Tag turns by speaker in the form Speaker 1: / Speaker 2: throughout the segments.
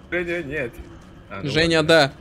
Speaker 1: Женя, нет. Ну
Speaker 2: Женя,
Speaker 1: ладно.
Speaker 2: да.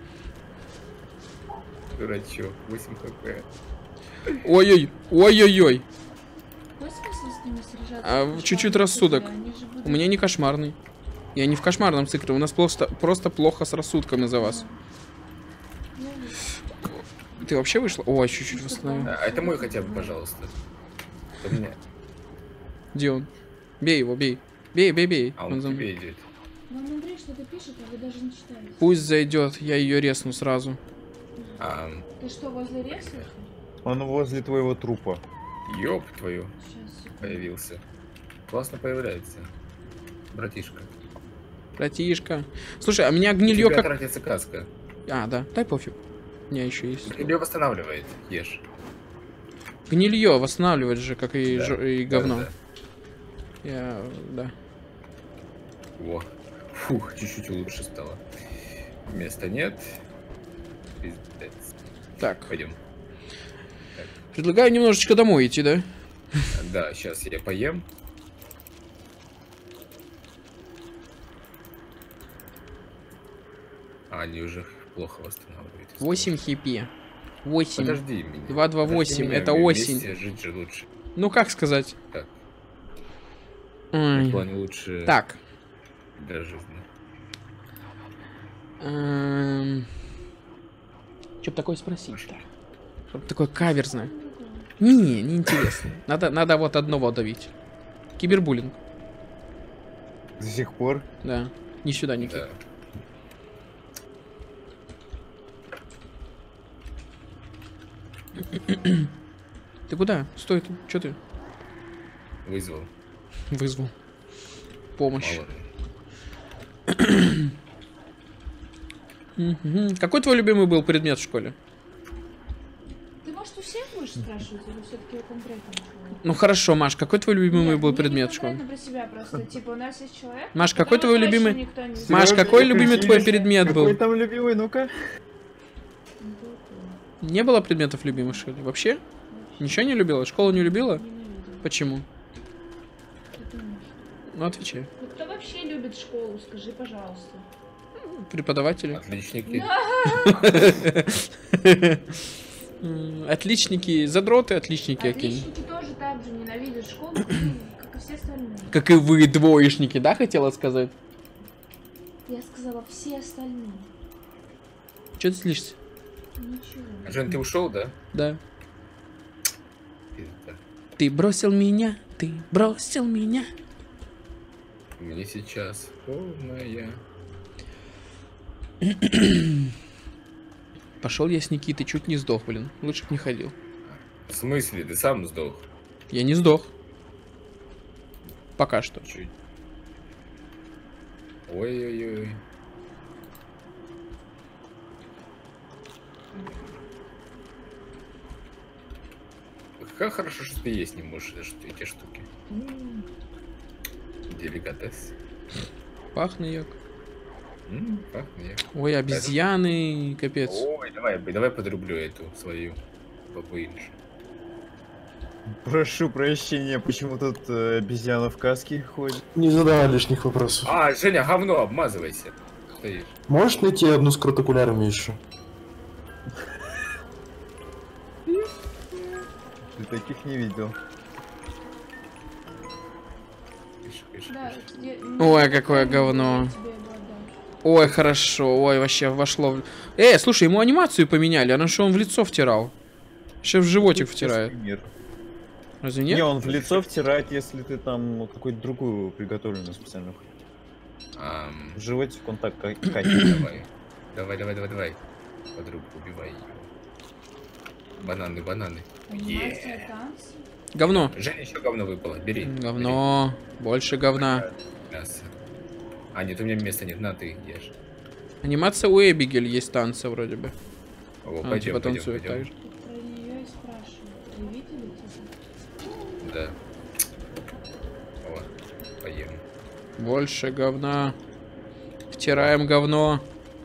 Speaker 1: Дурачок, 8 хп.
Speaker 2: Ой-ой, ой-ой-ой.
Speaker 3: Какой смысл с ними сражаться?
Speaker 2: А,
Speaker 3: В
Speaker 2: чуть-чуть
Speaker 3: кошмарном
Speaker 2: рассудок.
Speaker 3: цикле? Они же будут-
Speaker 2: У меня не кошмарный. Я не в кошмарном цикле, у нас просто плохо с рассудком из-за вас.
Speaker 3: Ну,
Speaker 2: Ты вообще вышла? Ой, чуть-чуть восстановил.
Speaker 1: А это мой хотя бы, пожалуйста. Это мне.
Speaker 2: Где он? Бей его, бей. Бей, бей, бей.
Speaker 1: А
Speaker 2: Он
Speaker 1: он
Speaker 2: за мной.
Speaker 1: тебе идет.
Speaker 3: Вам Андрей что-то пишет, а вы даже не читаете.
Speaker 2: Пусть зайдет, я ее резну сразу.
Speaker 3: Ты что, возле рекса?
Speaker 4: Он возле твоего трупа.
Speaker 1: Ёб твою,
Speaker 3: Сейчас, секунду.
Speaker 1: появился. Классно появляется. Братишка.
Speaker 2: Братишка. Слушай, а меня
Speaker 1: У
Speaker 2: гнилье
Speaker 1: тебя
Speaker 2: как...
Speaker 1: тратится каска.
Speaker 2: А, да, дай пофиг. У меня еще есть.
Speaker 1: Ее восстанавливает, ешь.
Speaker 2: Гнилье восстанавливать же, как и,
Speaker 1: Да.
Speaker 2: и говно.
Speaker 1: Да-да-да.
Speaker 2: Я... Да.
Speaker 1: Во. Фух, чуть-чуть лучше стало. Места нет. Пиздец.
Speaker 2: Так.
Speaker 1: Пойдем.
Speaker 2: Предлагаю немножечко домой идти, да?
Speaker 1: Да, сейчас я поем. А, они уже плохо восстанавливают.
Speaker 2: 8 хипи. 8.
Speaker 1: Подожди меня.
Speaker 2: 228,
Speaker 1: Подожди меня,
Speaker 2: это
Speaker 1: вместе
Speaker 2: осень.
Speaker 1: жить же лучше.
Speaker 2: Ну, как сказать?
Speaker 1: Так, в
Speaker 2: Ой.
Speaker 1: плане лучше
Speaker 2: Так.
Speaker 1: для жизни.
Speaker 2: Что бы такое спросить-то? Что-то такое каверзное. Не интересно. Надо вот одного давить. Кибербуллинг.
Speaker 4: До сих пор.
Speaker 2: Да. Не сюда, Никит.
Speaker 1: Да.
Speaker 2: Ты куда? Стой тут. Че ты?
Speaker 1: Вызвал.
Speaker 2: Вызвал. Помощь.
Speaker 1: Мало ли.
Speaker 2: Мгм. Какой твой любимый был предмет в школе?
Speaker 3: Ты, может, у всех будешь спрашивать, или все-таки конкретно?
Speaker 2: Ну хорошо, Маш, какой твой любимый
Speaker 3: Нет,
Speaker 2: был
Speaker 3: мне
Speaker 2: предмет в
Speaker 3: не
Speaker 2: школе?
Speaker 3: конкретно про себя просто. Типа, у нас есть человек,
Speaker 2: Маш, какой
Speaker 3: которого
Speaker 2: твой
Speaker 3: точно
Speaker 2: любимый-
Speaker 3: никто не знает.
Speaker 2: Маш, какой
Speaker 4: Серёжа,
Speaker 2: любимый твой
Speaker 4: какой
Speaker 2: предмет был?
Speaker 4: Какой там любимый, ну-ка?
Speaker 2: Не было предметов любимых в школе? Вообще? Ничего не любила? Школу не любила?
Speaker 3: Ненавидел.
Speaker 2: Почему?
Speaker 3: Ты думаешь?
Speaker 2: Ну отвечай.
Speaker 3: Ну, кто вообще любит школу, скажи, пожалуйста.
Speaker 2: Преподаватели.
Speaker 1: Отличники.
Speaker 2: Отличники, задроты, отличники какие.
Speaker 3: Отличники тоже так же ненавидят школу, как и все остальные.
Speaker 2: Как и вы, двоечники, да, хотела сказать?
Speaker 3: Я сказала, все остальные.
Speaker 2: Че ты злишься?
Speaker 3: Ничего.
Speaker 1: Жень, ты ушел, да?
Speaker 2: Да.
Speaker 1: Пизда.
Speaker 2: Ты бросил меня, ты бросил меня.
Speaker 1: Мне сейчас полная.
Speaker 2: Пошел я с Никитой, чуть не сдох, блин. Лучше б не ходил.
Speaker 1: В смысле? Ты сам сдох?
Speaker 2: Я не сдох. Пока что.
Speaker 1: Чуть. Ой-ой-ой. Как хорошо, что ты есть не можешь эти штуки. Деликатес.
Speaker 2: Пахнет як.
Speaker 1: Пахнет.
Speaker 2: Ой, обезьяны, капец.
Speaker 1: Ой, давай подрублю эту свою бабуиншу.
Speaker 4: Прошу прощения, почему тут обезьяна в каске ходит?
Speaker 5: Не задавай лишних вопросов.
Speaker 1: А, Женя, говно, обмазывайся. Стоишь.
Speaker 5: Можешь найти одну с кротокулярами еще?
Speaker 4: Ты таких не видел.
Speaker 1: Кыш.
Speaker 3: Да,
Speaker 2: Ой, какое говно. Ой, хорошо. Ой, вообще вошло в... слушай, ему анимацию поменяли. Она что, он в лицо втирал? Сейчас в животик втирает.
Speaker 4: Мир.
Speaker 2: Разве
Speaker 4: Не,
Speaker 2: нет?
Speaker 4: он в лицо втирает, если ты там какую-то другую приготовленную специально. В животик он так катит.
Speaker 1: Давай. Подругу убивай ее. Бананы.
Speaker 3: Анимация, танцы.
Speaker 2: Говно.
Speaker 1: Женя, еще говно выпало. Бери.
Speaker 2: Говно. Больше говна.
Speaker 1: Бери. Мясо. А, нет, у меня места нет. На, ты ешь.
Speaker 2: Анимация у Эбигель есть танцы вроде бы.
Speaker 1: О,
Speaker 2: Она
Speaker 1: пойдем,
Speaker 2: типа танцует так
Speaker 1: пойдем.
Speaker 2: же.
Speaker 3: Тут про нее и спрашивают. Вы видели тебя?
Speaker 1: Да. О, поем.
Speaker 2: Больше говна. Втираем говно.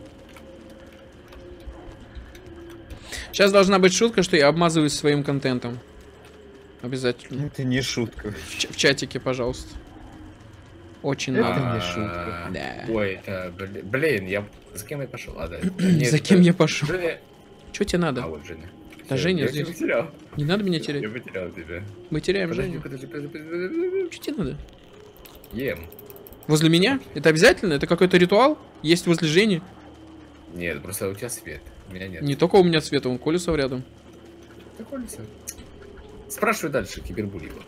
Speaker 2: Сейчас должна быть шутка, что я обмазываюсь своим контентом. Обязательно.
Speaker 4: Это не шутка.
Speaker 2: В чатике, пожалуйста. Очень
Speaker 4: Это
Speaker 2: надо.
Speaker 4: не шутка.
Speaker 2: Да.
Speaker 1: Ой, это, блин, я... За кем я пошел? А, да.
Speaker 2: За кем я пошел?
Speaker 1: Женя...
Speaker 2: Что тебе
Speaker 1: А,
Speaker 2: надо?
Speaker 1: вот Женя.
Speaker 2: Да
Speaker 1: Всё,
Speaker 2: Женя
Speaker 1: я
Speaker 2: здесь.
Speaker 1: тебя потерял.
Speaker 2: Не надо меня
Speaker 1: Я
Speaker 2: терять.
Speaker 1: потерял тебя.
Speaker 2: Мы теряем
Speaker 1: Подожди,
Speaker 2: Женю.
Speaker 1: подожди.
Speaker 2: Что тебе надо?
Speaker 1: Ем.
Speaker 2: Возле меня? Это обязательно? Это какой-то ритуал? Есть возле Жени?
Speaker 1: Нет, просто у тебя свет. У меня нет.
Speaker 2: Не только у меня цвета, он Колесов рядом.
Speaker 1: Какой свет? Спрашивай дальше, Кибербулева.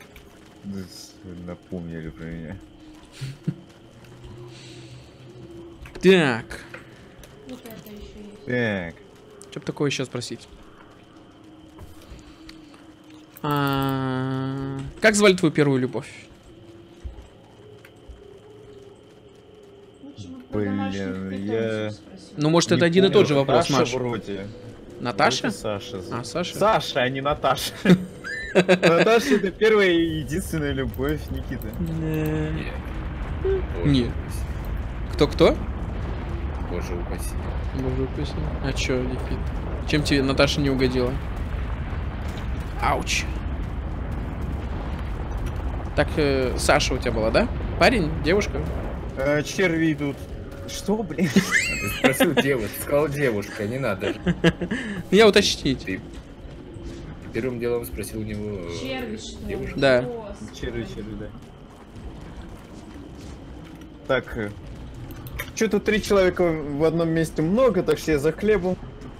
Speaker 4: Напомнили про меня.
Speaker 2: Так.
Speaker 3: Вот это еще есть.
Speaker 4: Так.
Speaker 2: Что бы такое сейчас спросить? Как звали твою первую любовь?
Speaker 3: Лучше бы про домашних
Speaker 4: Блин,
Speaker 3: питомцев
Speaker 4: я...
Speaker 3: спросил.
Speaker 2: Ну, может, это
Speaker 4: Не
Speaker 2: один и тот же
Speaker 4: помню,
Speaker 2: вопрос,
Speaker 4: Наташа
Speaker 2: Маш.
Speaker 4: вроде.
Speaker 2: Наташа?
Speaker 4: Вроде Саша.
Speaker 2: А, Саша?
Speaker 4: Саша, а не Наташа. Наташа — это первая и единственная любовь Никиты.
Speaker 2: Не.
Speaker 1: Боже
Speaker 2: Нет.
Speaker 1: упаси.
Speaker 2: Кто-кто?
Speaker 1: Боже упаси.
Speaker 2: Боже упаси. А чё, Никит? Чем тебе Наташа не угодила? Ауч. Так, Саша у тебя была, да? Парень? Девушка?
Speaker 4: Черви идут. Что, блин?
Speaker 1: Ты спросил девушку, сказал девушка, не надо.
Speaker 2: Я уточнить.
Speaker 1: Ты первым делом спросил у него...
Speaker 3: Черви, что ли?
Speaker 1: девушку.
Speaker 2: Да.
Speaker 3: Господи.
Speaker 4: Черви, да. Так. Что-то 3 человека в одном месте много, так что я за хлебом.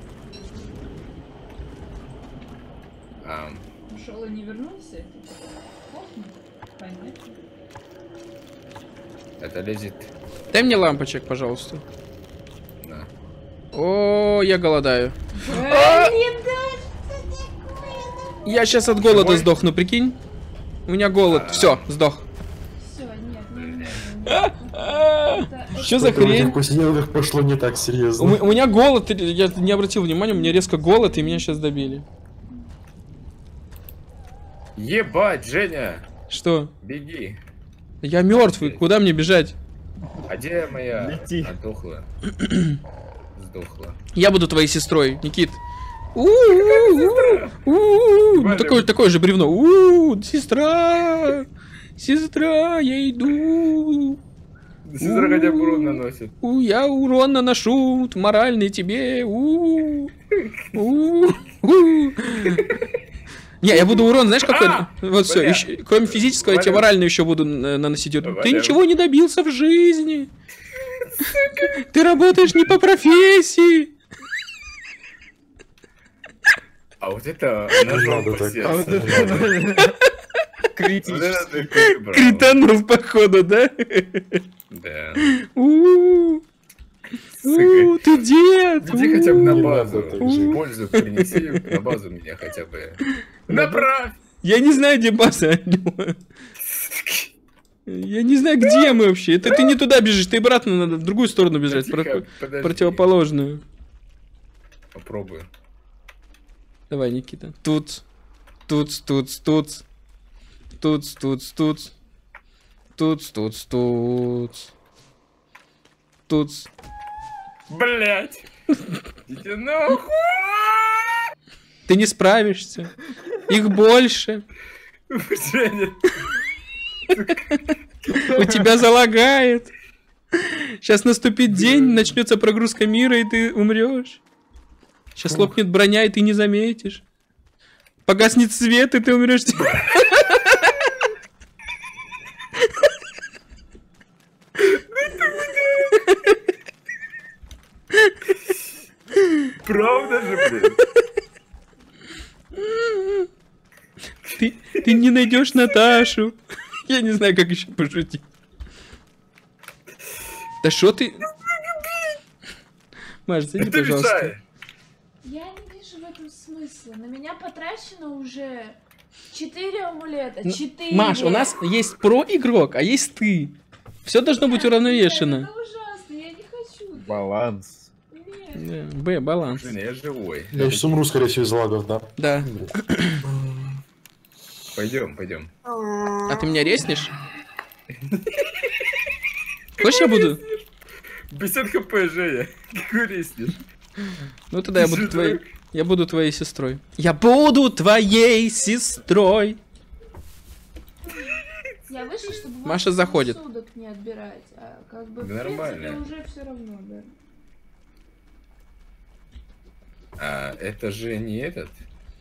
Speaker 3: Ушел и не вернулся? Это плохо? Понятно.
Speaker 1: Это лезет
Speaker 2: Дай мне лампочек, пожалуйста.
Speaker 1: на...
Speaker 2: О, я голодаю.
Speaker 3: Блин, да
Speaker 2: Я сейчас от голода
Speaker 1: Живой?
Speaker 2: сдохну, прикинь. У меня голод. Все, сдох.
Speaker 3: все, нет, не
Speaker 2: Что за
Speaker 5: В этих
Speaker 2: хрень?
Speaker 5: посиделках пошло не так серьезно.
Speaker 2: У меня голод, я не обратил внимания, у меня резко голод, и меня сейчас добили.
Speaker 1: Ебать, Женя!
Speaker 2: Что?
Speaker 1: Беги!
Speaker 2: Я мертвый, куда мне бежать?
Speaker 1: А где моя...
Speaker 4: Лети.
Speaker 1: Отдохла. Сдохла.
Speaker 2: Я буду твоей сестрой, Никит. Ну, такое же бревно. Сестра! Сестра, я иду.
Speaker 1: Сестра хотя бы урон наносит.
Speaker 2: Я урон наношу, моральный тебе. Не, я буду урон, знаешь, какой? Вот все,
Speaker 1: Валяй.
Speaker 2: кроме физического, я тебе
Speaker 1: Валяй.
Speaker 2: морально еще буду наносить. Ты
Speaker 1: Валяй.
Speaker 2: ничего не добился в жизни. Ты работаешь не по профессии.
Speaker 1: А вот это
Speaker 5: Не
Speaker 1: ножом
Speaker 5: надо
Speaker 1: по
Speaker 5: так.
Speaker 1: сердцу.
Speaker 4: А вот
Speaker 1: Вот
Speaker 4: это критично.
Speaker 1: это ты выбрал.
Speaker 2: Кританул, походу, да?
Speaker 1: Да.
Speaker 2: Ты дед.
Speaker 1: Иди хотя бы на
Speaker 5: Не
Speaker 1: базу.
Speaker 5: надо так же.
Speaker 1: Пользу принеси на базу меня хотя бы. Направь!
Speaker 2: Я не знаю, где база от него. Я не знаю, где мы вообще. Это ты не туда бежишь, ты обратно надо в другую сторону бежать,
Speaker 1: Тихо, подожди.
Speaker 2: противоположную.
Speaker 1: Попробую.
Speaker 2: Давай, Никита. Тут. Тут. Тут.
Speaker 1: Блять! Иди нахуй!
Speaker 2: Ты не справишься. Их больше.
Speaker 1: Женя,
Speaker 2: У тебя залагает. Сейчас наступит день, начнется прогрузка мира, и ты умрешь. Сейчас лопнет броня, и ты не заметишь. Погаснет свет, и ты умрешь.
Speaker 1: правда же, блин?
Speaker 2: Ты не найдешь Наташу. Я не знаю, как еще пошутить. Да что ты? Маш, зайди,
Speaker 1: Ты
Speaker 2: пожалуйста.
Speaker 1: мешаешь.
Speaker 3: Я не вижу в этом смысла. На меня потрачено уже 4 амулета. 4.
Speaker 2: Маш, у нас есть про-игрок, а есть ты. Все должно быть уравновешено.
Speaker 3: Это ужасно, я не хочу.
Speaker 4: Баланс.
Speaker 3: Нет.
Speaker 2: Б, баланс.
Speaker 1: Женя, я живой.
Speaker 5: Я сейчас умру, скорее всего, из лагов, да.
Speaker 2: Да.
Speaker 1: Пойдем.
Speaker 2: А ты меня резнешь? Хочешь, я буду?
Speaker 1: 50 хп, Женя. Какой резнешь?
Speaker 2: Ну тогда я буду твоей сестрой. Я буду твоей сестрой.
Speaker 3: Я вышла, чтобы
Speaker 2: Маша заходит.
Speaker 3: судок не отбирать, а как бы
Speaker 1: Да
Speaker 3: в принципе
Speaker 1: нормально.
Speaker 3: уже все равно, да.
Speaker 1: А, это же не этот.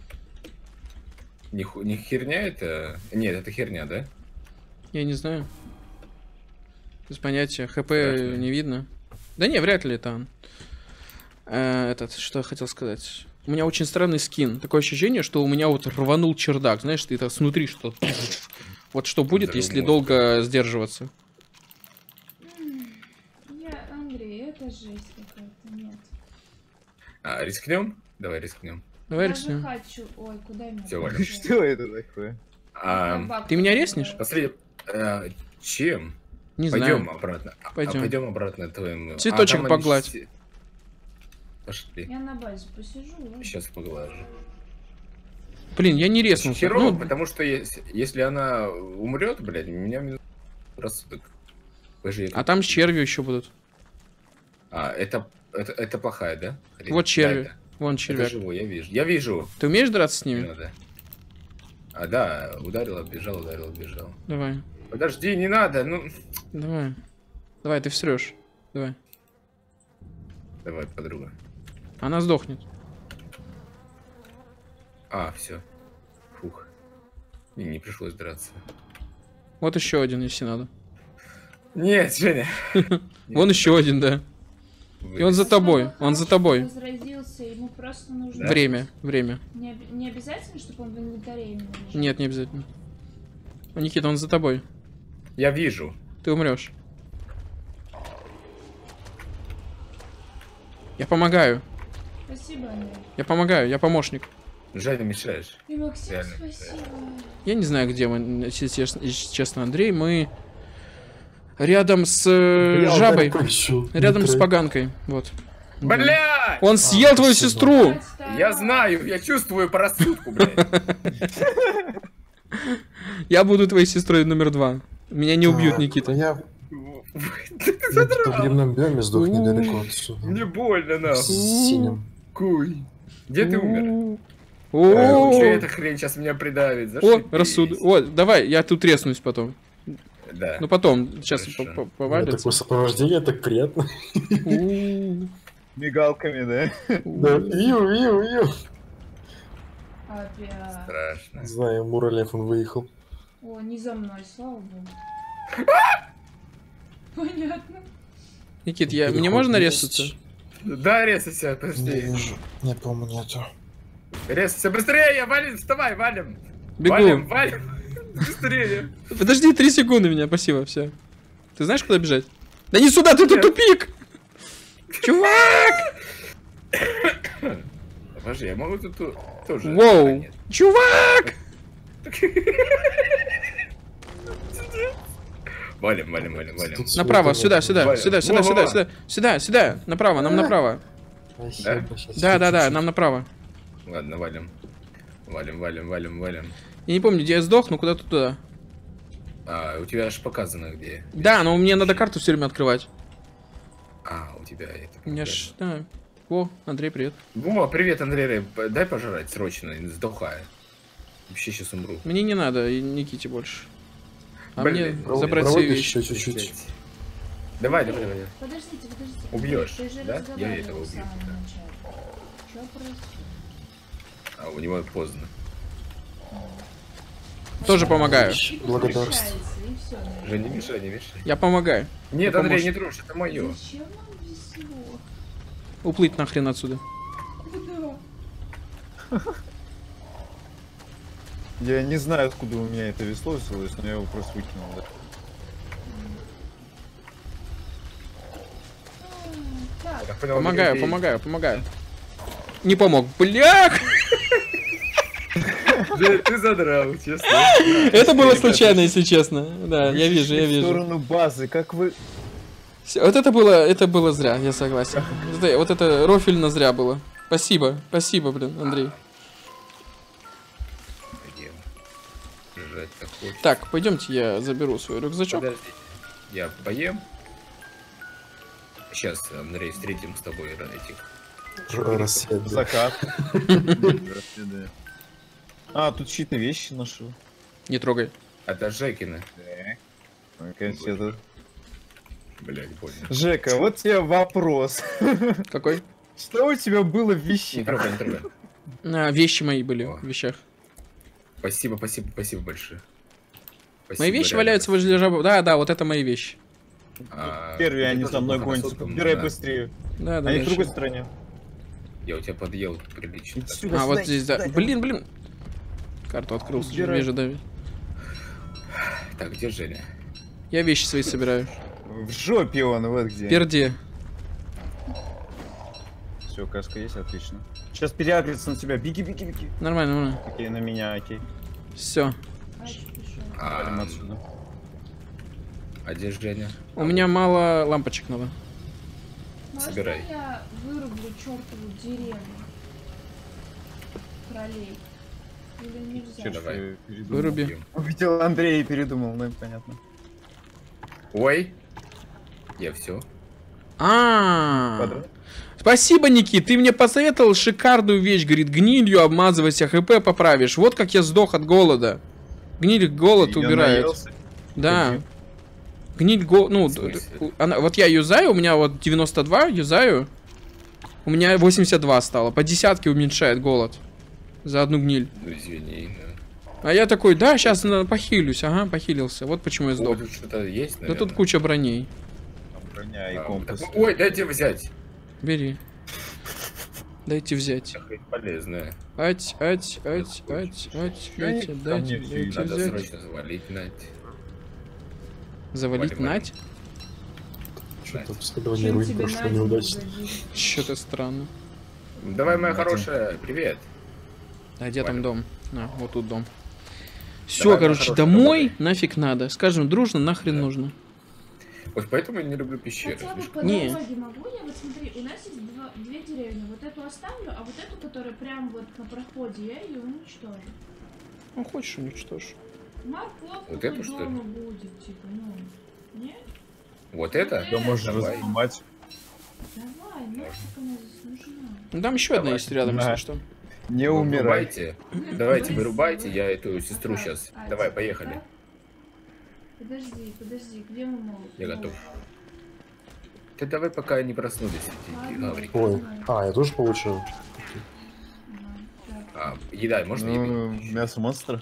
Speaker 1: Не херня это. Нет, это херня, да?
Speaker 2: Я не знаю. Без понятия. ХП
Speaker 1: Страшно.
Speaker 2: не видно. Да не, вряд ли это он. Этот, что я хотел сказать. У меня очень странный скин. Такое ощущение, что у меня вот рванул чердак. Знаешь, ты это снутри что. Вот что будет,
Speaker 1: Взрыв
Speaker 2: если
Speaker 1: мозга.
Speaker 2: долго сдерживаться.
Speaker 3: Андрей, это жесть какая-то, нет.
Speaker 1: А, рискнем? Давай рискнем.
Speaker 2: Давай
Speaker 3: Я же
Speaker 2: рискнем.
Speaker 3: хочу... Ой, куда меня?
Speaker 1: Всё, Валя.
Speaker 3: понесло?
Speaker 4: Что это такое?
Speaker 1: А,
Speaker 2: Ты меня резнишь?
Speaker 1: посмотри, чем?
Speaker 2: Не
Speaker 1: Пойдем
Speaker 2: знаю.
Speaker 1: обратно.
Speaker 2: Пойдем.
Speaker 1: Пойдем обратно твоему.
Speaker 2: Цветочек
Speaker 1: там они
Speaker 2: погладь.
Speaker 1: Пошли.
Speaker 3: Я на базе посижу, ладно?
Speaker 1: Сейчас поглажу.
Speaker 2: Блин, я не резнулся.
Speaker 1: Херово,
Speaker 2: Ну,
Speaker 1: потому что если она умрет, блядь, меня минус рассудок.
Speaker 2: а там черви еще будут.
Speaker 1: А, это плохая, да? хрень?
Speaker 2: Вот черви.
Speaker 1: Да,
Speaker 2: Вон
Speaker 1: это
Speaker 2: червяк.
Speaker 1: живой, я вижу. Я вижу.
Speaker 2: Ты умеешь драться с
Speaker 1: Не
Speaker 2: ними?
Speaker 1: надо. А, да, ударил, отбежал, ударил, отбежал.
Speaker 2: Давай.
Speaker 1: Подожди, не надо, ну.
Speaker 2: Давай. Давай, ты всрешь. Давай.
Speaker 1: Давай, подруга.
Speaker 2: Она сдохнет.
Speaker 1: А, все. Фух. Не пришлось драться.
Speaker 2: Вот еще один, если надо.
Speaker 1: Нет, Женя.
Speaker 2: Вон еще один, да. И он за тобой. Он за тобой.
Speaker 3: Возродился, ему просто нужно...
Speaker 1: Да?
Speaker 2: Время. Время.
Speaker 3: Не обязательно, чтобы он в инвентаре именно лежал?
Speaker 2: Нет, не обязательно. О, Никита, он за тобой.
Speaker 1: Я вижу.
Speaker 2: Ты умрешь. Я помогаю.
Speaker 3: Спасибо, Андрей.
Speaker 2: Я помогаю. Я помощник.
Speaker 1: Женя, мешаешь.
Speaker 3: И Максим,
Speaker 1: Реально,
Speaker 3: спасибо.
Speaker 2: Я не знаю, где мы, если честно, Андрей. Мы рядом с жабой. Рядом с поганкой. Вот.
Speaker 1: Бля!
Speaker 2: Он съел твою
Speaker 5: спасибо.
Speaker 2: сестру.
Speaker 1: Я знаю, я чувствую по рассудку, блядь.
Speaker 2: Я буду твоей сестрой номер 2. Меня не убьют, Никита.
Speaker 5: Я
Speaker 1: Ты
Speaker 5: в
Speaker 1: задрал.
Speaker 5: проблемном биоме сдох недалеко отсюда.
Speaker 1: Мне больно, нахуй.
Speaker 5: С синим.
Speaker 1: Куй. Где ты умер?
Speaker 2: О,
Speaker 1: Че эта хрень сейчас меня придавит?
Speaker 2: О,
Speaker 1: Зашибись.
Speaker 2: рассуд. О, давай, я тут треснусь потом.
Speaker 1: Да.
Speaker 2: Ну потом, сейчас
Speaker 1: Хорошо.
Speaker 5: У меня
Speaker 2: повалится.
Speaker 5: такое сопровождение, так приятно.
Speaker 2: У,
Speaker 4: Мигалками, да?
Speaker 5: Да, ию.
Speaker 3: Опять.
Speaker 1: Страшно.
Speaker 5: Знаю, Муралев он выехал.
Speaker 3: О, не за мной, слава богу. Понятно.
Speaker 2: Никит, мне можно резаться?
Speaker 1: Да, резайся,
Speaker 5: Не
Speaker 1: подожди.
Speaker 5: вижу. Не помню, нету.
Speaker 1: Резайся быстрее, валим, вставай, валим.
Speaker 2: Бегу.
Speaker 1: Валим. Быстрее.
Speaker 2: Подожди, 3 секунды меня, спасибо, все. Ты знаешь, куда бежать? Да не сюда, ты тут
Speaker 1: Нет.
Speaker 2: тупик! Чувак!
Speaker 1: Подожди, я могу тут тоже. А,
Speaker 2: Воу!
Speaker 1: нет.
Speaker 2: Чувак!
Speaker 1: Валим.
Speaker 5: Тут
Speaker 2: Направо,
Speaker 5: света
Speaker 2: сюда,
Speaker 5: нет.
Speaker 2: сюда. Направо, нам направо.
Speaker 5: Спасибо, щас
Speaker 2: Да,
Speaker 5: чуть-чуть.
Speaker 2: нам направо.
Speaker 1: Ладно, валим. Валим.
Speaker 2: Я не помню, где я сдох, но куда-то туда.
Speaker 1: А, у тебя аж показано где.
Speaker 2: Да, но мне надо карту все время открывать.
Speaker 1: А, у тебя это.
Speaker 2: У меня ж... Да. О, Андрей, привет.
Speaker 1: О, привет, Андрей, дай пожрать срочно, сдохаю. Вообще сейчас умру.
Speaker 2: Мне не надо, и Никите больше. А
Speaker 1: Блин,
Speaker 2: мне забрать все
Speaker 5: проводишь
Speaker 2: вещи.
Speaker 5: еще чуть-чуть.
Speaker 1: Давай.
Speaker 3: Подождите.
Speaker 1: Убьешь,
Speaker 3: Ты же
Speaker 1: да? Я
Speaker 3: разговаривал
Speaker 1: этого
Speaker 3: в
Speaker 1: убью,
Speaker 3: самом
Speaker 1: да.
Speaker 3: начале. Чё происходит?
Speaker 1: А у него поздно.
Speaker 2: Тоже помогаю.
Speaker 3: И
Speaker 5: Благодарствую.
Speaker 3: возвращается, и всё, наверное.
Speaker 1: Жень, не мешай.
Speaker 2: Я помогаю.
Speaker 1: Нет,
Speaker 2: Ну,
Speaker 1: Андрей,
Speaker 2: поможешь.
Speaker 1: не трожь, это мое.
Speaker 3: Зачем нам весело?
Speaker 2: Уплыть нахрен отсюда.
Speaker 3: Куда?
Speaker 4: Я не знаю, откуда у меня это весло взялось, но я его просто выкинул, да.
Speaker 3: Так,
Speaker 1: Я понял, Андрей,
Speaker 2: Помогаю. Не помог. Блях!
Speaker 1: Жень, ты задрал, честно.
Speaker 2: Это было случайно, если честно. Да, я вижу.
Speaker 4: В сторону базы, как вы...
Speaker 2: Всё, вот это было зря, я согласен. Вот это рофильно зря было. Спасибо, блин, Андрей.
Speaker 1: Жрать-то хочется.
Speaker 2: Так, пойдемте, я заберу свой рюкзачок.
Speaker 1: Подожди. Я поем. Сейчас, Андрей, встретим с тобой этих.
Speaker 5: Рассвет, да.
Speaker 4: Закат. А, тут чьи-то вещи нашел.
Speaker 2: Не трогай.
Speaker 1: Это Жекины.
Speaker 4: Наконец-то тут.
Speaker 1: Блядь, понял.
Speaker 4: Жека, вот тебе вопрос.
Speaker 2: Какой?
Speaker 4: Что у тебя было в
Speaker 1: Не
Speaker 4: вещи?
Speaker 1: трогай, не трогай.
Speaker 2: Вещи мои были
Speaker 1: О.
Speaker 2: в вещах.
Speaker 1: Спасибо большое. Спасибо,
Speaker 2: Мои вещи
Speaker 1: реально.
Speaker 2: валяются возле жаба. Да, вот это мои вещи.
Speaker 4: Первые они
Speaker 1: где
Speaker 4: за мной
Speaker 1: тоже
Speaker 4: гонятся.
Speaker 1: красотка,
Speaker 4: Убирай
Speaker 1: да.
Speaker 4: быстрее.
Speaker 2: Да,
Speaker 4: Они в другой стороне.
Speaker 1: Я у тебя подъел прилично.
Speaker 4: Иди сюда,
Speaker 2: А, вот
Speaker 4: сюда,
Speaker 2: здесь, да.
Speaker 4: сюда.
Speaker 2: Блин. Карту открыл,
Speaker 4: Убирай.
Speaker 2: вижу, да.
Speaker 1: Так, где Женя?
Speaker 2: Я вещи свои собираю.
Speaker 4: В жопе он, вот где.
Speaker 2: Перде.
Speaker 4: Все, каска есть, отлично. Сейчас переагрится на тебя. Беги.
Speaker 2: Нормально.
Speaker 4: Окей, на меня, окей.
Speaker 2: Все.
Speaker 4: Валим отсюда.
Speaker 1: А где Женя?
Speaker 2: У меня мало лампочек надо.
Speaker 3: Можно
Speaker 1: Собирай.
Speaker 3: я вырублю чертову деревню? Кролей. Или нельзя?
Speaker 1: Чё, давай.
Speaker 2: Выруби.
Speaker 4: Увидел Андрея и передумал, ну понятно.
Speaker 1: Ой. Я все.
Speaker 4: Квадрат.
Speaker 2: Спасибо, Никит, ты мне посоветовал шикарную вещь, говорит, гнилью обмазывайся, хп поправишь. Вот как я сдох от голода. Гниль голод
Speaker 4: Я
Speaker 2: убирает.
Speaker 4: наелся.
Speaker 2: Да. Гниль ну,
Speaker 1: В смысле?
Speaker 2: вот я юзаю, у меня вот 92 юзаю. У меня 82 стало. По десятке уменьшает голод. За одну гниль.
Speaker 1: Ну, извини.
Speaker 2: А я такой, да, сейчас похилюсь. Ага, похилился. Вот почему я
Speaker 1: Да.
Speaker 2: сдох.
Speaker 1: Тут что-то есть,
Speaker 2: Да
Speaker 1: наверное.
Speaker 2: тут куча броней.
Speaker 4: Там броня и
Speaker 1: А,
Speaker 4: компас.
Speaker 1: так, ой, дайте взять.
Speaker 2: Бери. Дайте взять.
Speaker 1: Это хоть полезное.
Speaker 2: Ать. Дайте,
Speaker 4: Ко мне
Speaker 2: дайте
Speaker 4: всё
Speaker 1: Надо
Speaker 2: взять.
Speaker 1: срочно завалить, Надь.
Speaker 2: Завалить
Speaker 1: Валим, валим.
Speaker 2: Нать?
Speaker 5: Что-то обследование руин прошло неудачно.
Speaker 2: Что-то странно.
Speaker 1: Давай, моя хорошая, привет.
Speaker 2: А где там
Speaker 1: Валим.
Speaker 2: дом? А, вот тут дом. Все,
Speaker 1: Давай,
Speaker 2: короче,
Speaker 1: хороший,
Speaker 2: домой
Speaker 1: работай.
Speaker 2: нафиг надо. Скажем дружно, нахрен
Speaker 1: Да.
Speaker 2: нужно.
Speaker 1: Вот поэтому я не люблю пещеры.
Speaker 3: Хотя бы
Speaker 1: слишком.
Speaker 3: по
Speaker 2: Не.
Speaker 3: дороге могу я, вот смотри, у нас есть две деревни, вот эту оставлю, а вот эту, которая прям вот на проходе, я ее уничтожу.
Speaker 2: Ну, хочешь, уничтожь.
Speaker 3: Морковка
Speaker 1: Вот эту,
Speaker 3: хоть
Speaker 1: что ли?
Speaker 3: дома будет, типа, ну, нет?
Speaker 1: Вот это?
Speaker 4: Да можно
Speaker 1: Давай.
Speaker 4: разломать.
Speaker 3: Давай, нафиг она здесь нужна.
Speaker 2: Ну, там еще одна
Speaker 1: Давай.
Speaker 2: есть рядом,
Speaker 4: Да.
Speaker 2: если что.
Speaker 4: Не умирай.
Speaker 1: Вырубайте. Давайте, вырубайте, я эту сестру сейчас. Давай, поехали.
Speaker 3: Подожди, где мы молот?
Speaker 1: Я готов. Ты давай, пока не проснулись эти гаврики.
Speaker 5: Ой, я тоже получил.
Speaker 1: А, еда, можно
Speaker 4: Ну,
Speaker 1: еды?
Speaker 4: мясо монстра.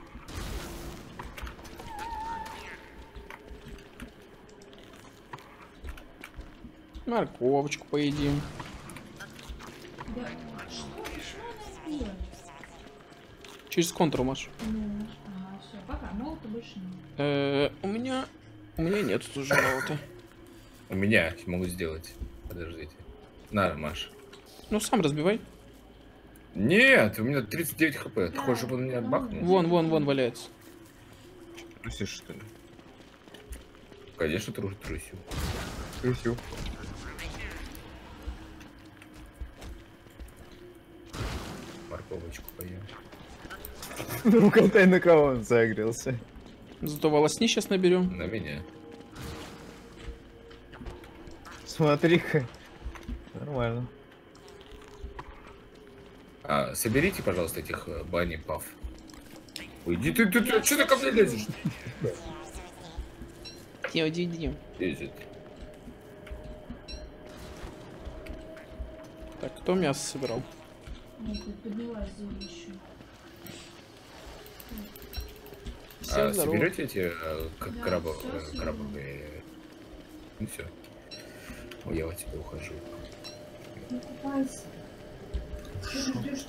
Speaker 2: Морковочку поедим.
Speaker 3: Да, что она делает?
Speaker 2: Через контур, Маш.
Speaker 3: Ну, ага, все, пока, молота больше нет.
Speaker 2: У меня нет тоже молота.
Speaker 1: У меня могу сделать. Подождите. На, Маш.
Speaker 2: Ну, сам разбивай.
Speaker 1: Нет, у меня 39 хп. Ты хочешь, чтобы он меня бахнул?
Speaker 2: Вон валяется.
Speaker 4: Трусишь, что ли?
Speaker 1: Конечно, трусю.
Speaker 4: Трусю.
Speaker 1: Морковочку поем.
Speaker 4: Угадай, на кого он загрелся.
Speaker 2: Зато волосни сейчас наберем.
Speaker 1: На меня.
Speaker 4: Смотри-ка. Нормально.
Speaker 1: А, соберите, пожалуйста, этих бани паф. Уйди ты, что ты ко мне лезешь?
Speaker 2: Идем.
Speaker 1: Лезет.
Speaker 2: Так, кто мясо собирал?
Speaker 3: Я тут поднялась за еще.
Speaker 2: Всем здорово.
Speaker 1: Соберете эти
Speaker 3: Да,
Speaker 1: крабовые?
Speaker 3: всё
Speaker 1: крабовые? Ну все. Ой, я от тебя ухожу.
Speaker 3: Не купайся. Что ты ждешь?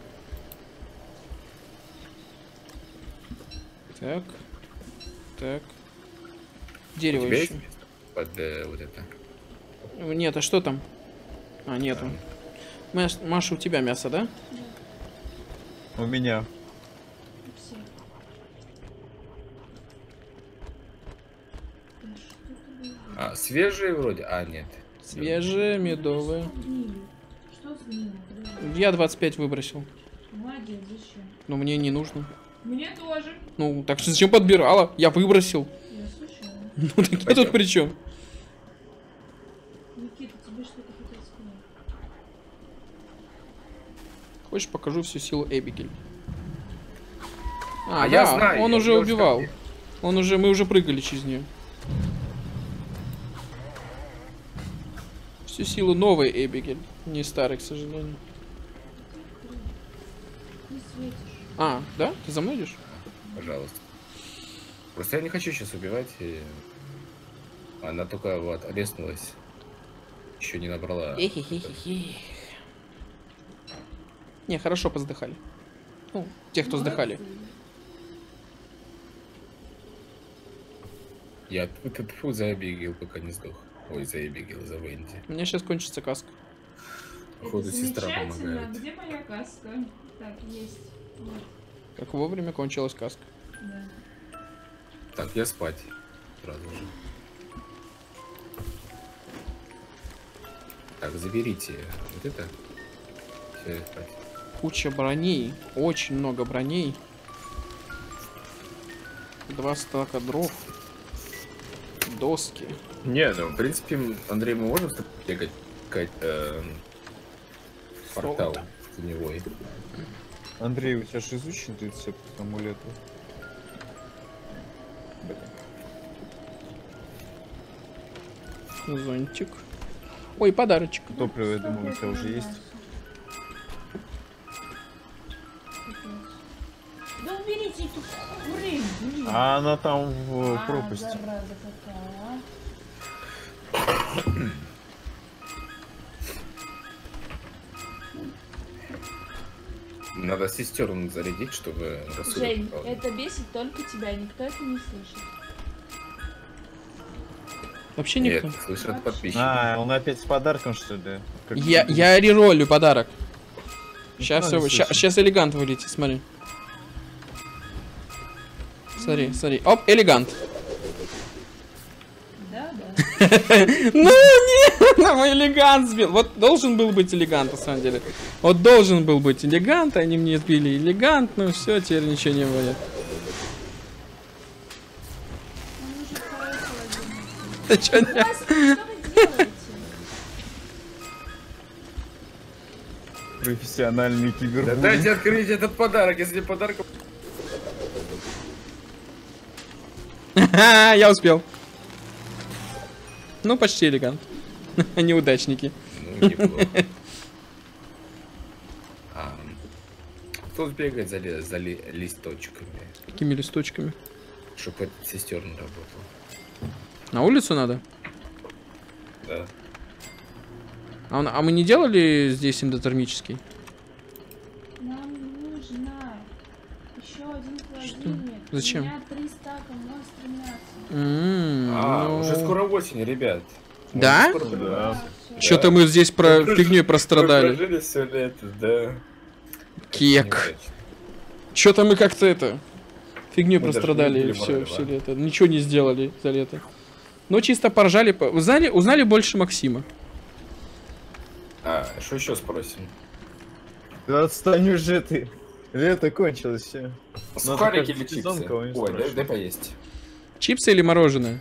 Speaker 2: Так.
Speaker 1: У
Speaker 2: Дерево
Speaker 1: тебя
Speaker 2: еще.
Speaker 1: есть место под вот это?
Speaker 2: Нет, а что там? А, нету. Маша, у тебя мясо, да?
Speaker 4: У меня.
Speaker 3: Все. Да что ты делаешь?
Speaker 1: А, свежие вроде? А, нет.
Speaker 2: Свежее, медовое.
Speaker 3: Что сгнили? Что сгнило? Подожди.
Speaker 2: Я 25 выбросил.
Speaker 3: Молодец, зачем?
Speaker 2: Но мне не нужно.
Speaker 3: Мне тоже.
Speaker 2: Ну, так что зачем подбирала? Я выбросил.
Speaker 3: Я слышала.
Speaker 2: Ну, так я тут при чем?
Speaker 3: Никита, тебе что-то хотел сказать.
Speaker 2: Хочешь, покажу всю силу Эбигель?
Speaker 1: А,
Speaker 2: А,
Speaker 1: я
Speaker 2: да,
Speaker 1: знаю,
Speaker 2: он
Speaker 1: я
Speaker 2: уже
Speaker 1: девушка
Speaker 2: убивал.
Speaker 1: где.
Speaker 2: Мы уже прыгали через нее. Всю силу новой Эбигель, не старой, к сожалению.
Speaker 3: Не светишь.
Speaker 2: А, да? Ты за мной идешь?
Speaker 1: Пожалуйста. Просто я не хочу сейчас убивать. И... Она только вот резнулась. Еще не набрала.
Speaker 2: Не, хорошо поздыхали. Ну, те, кто сдыхали.
Speaker 1: Я тьфу, за Эбигейл пока не сдох. Ой, за Эбигейл, за Венди.
Speaker 2: У меня сейчас кончится каска.
Speaker 1: Походу, сестра
Speaker 3: Замечательно.
Speaker 1: помогает.
Speaker 3: Где моя каска? Так, есть. Вот,
Speaker 2: Как вовремя кончилась каска.
Speaker 3: да.
Speaker 1: Так, я спать. Сразу же. Так, заберите вот это. Все, я спать.
Speaker 2: Куча броней. Очень много броней. 2 стака дров. Доски.
Speaker 1: Не, ну, в принципе, Андрей, мы можем бегать портал теневой.
Speaker 4: Андрей, у тебя же изучен рецепт амулета?
Speaker 2: Зонтик. Ой, подарочек.
Speaker 4: Топливо, я думаю, у тебя уже есть.
Speaker 3: Да уберите эту хрень, блин.
Speaker 4: А она там в пропасти.
Speaker 3: Зараза какая.
Speaker 1: Надо сестер зарядить, чтобы рассудок
Speaker 3: Жень,
Speaker 1: упал.
Speaker 3: это бесит только тебя, никто это не слышит.
Speaker 2: Вообще
Speaker 1: Нет,
Speaker 2: никто.
Speaker 1: слышат подписчики.
Speaker 4: А, он опять с подарком, что ли? Как-
Speaker 2: Я реролю подарок. Сейчас
Speaker 4: Ну, не слышу.
Speaker 2: сейчас элегант вылетит, смотри. Смотри, смотри. Оп, элегант.
Speaker 3: Да.
Speaker 2: Ну нет, мой элегант сбил. Вот должен был быть элегант, на самом деле. Вот должен был быть элегант, они мне сбили элегант, ну все, теперь ничего не будет.
Speaker 3: Он уже второй холодильник.
Speaker 2: Ты чё, не-
Speaker 3: Господи, что вы делаете?
Speaker 4: Профессиональный
Speaker 1: Да
Speaker 4: кибербуллинг.
Speaker 1: дайте открыть этот подарок, если подарок...
Speaker 2: Я успел. Ну, почти элегант. Неудачники.
Speaker 1: Ну, неплохо. Кто бегает за листочками,
Speaker 2: Какими листочками?
Speaker 1: чтобы этот сестер не работал?
Speaker 2: На улицу надо?
Speaker 1: Да.
Speaker 2: А мы не делали здесь эндотермический?
Speaker 3: Нам нужно еще один холодильник.
Speaker 2: Зачем?
Speaker 3: У меня 3 стака монстра мяса.
Speaker 1: Уже скоро осень, ребят.
Speaker 2: Да?
Speaker 1: Скоро
Speaker 4: Да.
Speaker 1: да.
Speaker 2: Что-то мы здесь фигней прострадали.
Speaker 1: Прожили все лето, да.
Speaker 2: Кек.
Speaker 1: Неудачно.
Speaker 2: Что-то мы как-то это... Фигню
Speaker 1: Мы даже
Speaker 2: прострадали
Speaker 1: не
Speaker 2: все,
Speaker 1: убили
Speaker 2: все
Speaker 1: морально.
Speaker 2: лето. Ничего не сделали за лето. Но чисто поржали. Узнали больше Максима.
Speaker 1: Что еще спросим?
Speaker 4: Да отстань уже ты. Лето кончилось все.
Speaker 1: Сухарики или
Speaker 4: каждый сезон
Speaker 1: чипсы?
Speaker 4: кого-нибудь
Speaker 1: Ой,
Speaker 4: спрашивать.
Speaker 1: дай поесть.
Speaker 2: Чипсы или мороженое?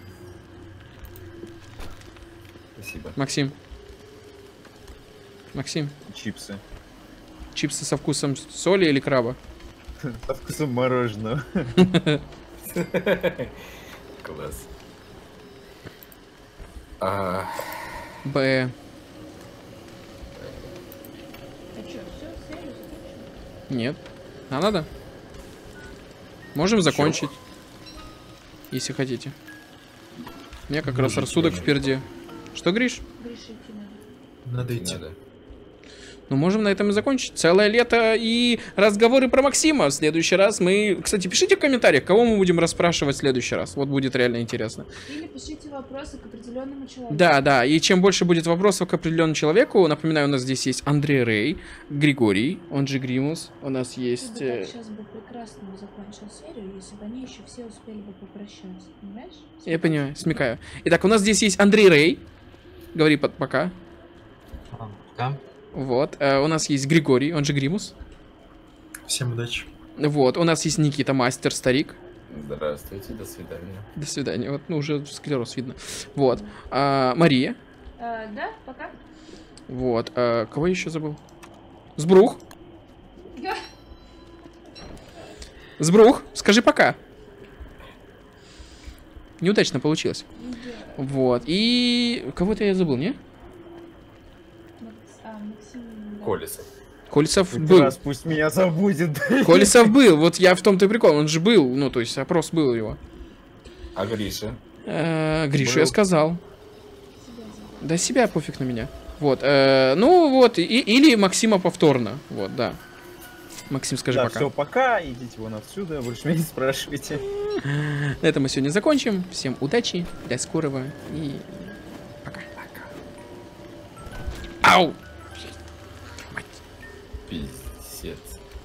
Speaker 1: Спасибо.
Speaker 2: Максим. Максим.
Speaker 4: Чипсы.
Speaker 2: Чипсы со вкусом соли или краба?
Speaker 4: Со вкусом мороженого.
Speaker 1: Класс.
Speaker 2: Б.
Speaker 3: А что, все, серию закончил?
Speaker 2: Нет. А надо? Можем закончить. Если хотите. У меня как раз рассудок впереди. Что, Гриш?
Speaker 3: Грешите надо.
Speaker 5: Надо идти.
Speaker 1: Надо.
Speaker 2: Ну, можем на этом и закончить. Целое лето и разговоры про Максима. В следующий раз мы... Кстати, пишите в комментариях, кого мы будем расспрашивать в следующий раз. Вот будет реально интересно.
Speaker 3: Или пишите вопросы к определенному человеку.
Speaker 2: Да, и чем больше будет вопросов к определенному человеку, напоминаю, у нас здесь есть Андрей Рэй, Григорий, он же Гримус, у нас
Speaker 3: Ты
Speaker 2: есть...
Speaker 3: бы так сейчас бы прекрасно закончил серию, если бы они еще все успели бы попрощаться. Понимаешь?
Speaker 2: Я понимаю, смекаю. Итак, у нас здесь есть Андрей Рэй. Говори пока.
Speaker 5: Да.
Speaker 2: Вот. У нас есть Григорий, он же Гримус.
Speaker 5: Всем удачи.
Speaker 2: Вот. У нас есть Никита, мастер, старик.
Speaker 1: Здравствуйте, до свидания.
Speaker 2: До свидания. Вот, ну, уже склероз видно. Вот. Мария.
Speaker 3: Да, пока.
Speaker 2: Вот. Кого я еще забыл? Сбрух. Сбрух, скажи пока. Неудачно получилось.
Speaker 3: Да.
Speaker 2: Вот. И кого-то я забыл, не?
Speaker 3: Максим, да.
Speaker 1: Колесов.
Speaker 2: Колесов
Speaker 4: Хоть
Speaker 2: был.
Speaker 4: раз пусть меня забудет.
Speaker 2: Колесов был. Вот я в том-то и прикол. Он же был. Ну, то есть опрос был его.
Speaker 1: А Гриша?
Speaker 2: Гришу
Speaker 4: Был.
Speaker 2: я сказал.
Speaker 3: Себя забыл.
Speaker 2: Да себя пофиг на меня. Вот. Ну вот. Или Максима повторно. Вот, да. Максим, скажи
Speaker 4: Да,
Speaker 2: пока.
Speaker 4: все, пока, идите вон отсюда, больше меня не спрашивайте.
Speaker 2: На этом мы сегодня закончим. Всем удачи, до скорого и пока. Ау!
Speaker 1: Пиздец.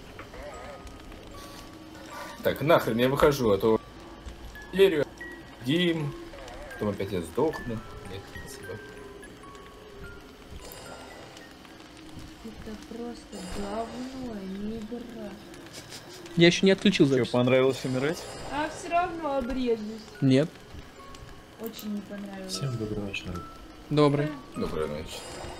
Speaker 1: Так, нахрен я выхожу, а то верю, Дим, потом опять я сдохну. Нет, спасибо.
Speaker 3: Это просто говно, не игра.
Speaker 2: Я еще не отключил
Speaker 4: Что,
Speaker 2: запись.
Speaker 4: понравилось умирать?
Speaker 3: А все равно обрежусь.
Speaker 2: Нет.
Speaker 3: Очень не понравилось.
Speaker 5: Всем доброго вечера.
Speaker 2: Добрый.
Speaker 1: Доброй ночи.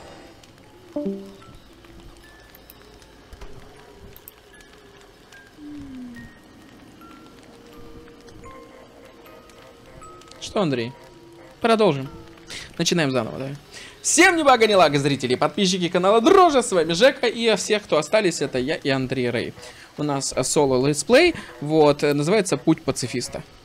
Speaker 2: Что, Андрей? Продолжим. Начинаем заново, да? Всем ни бага ни лага, зрители и подписчики канала Дрожжа, с вами Жека, и всех, кто остались, это я и Андрей Рэй. У нас соло летсплей, вот, называется «Путь пацифиста».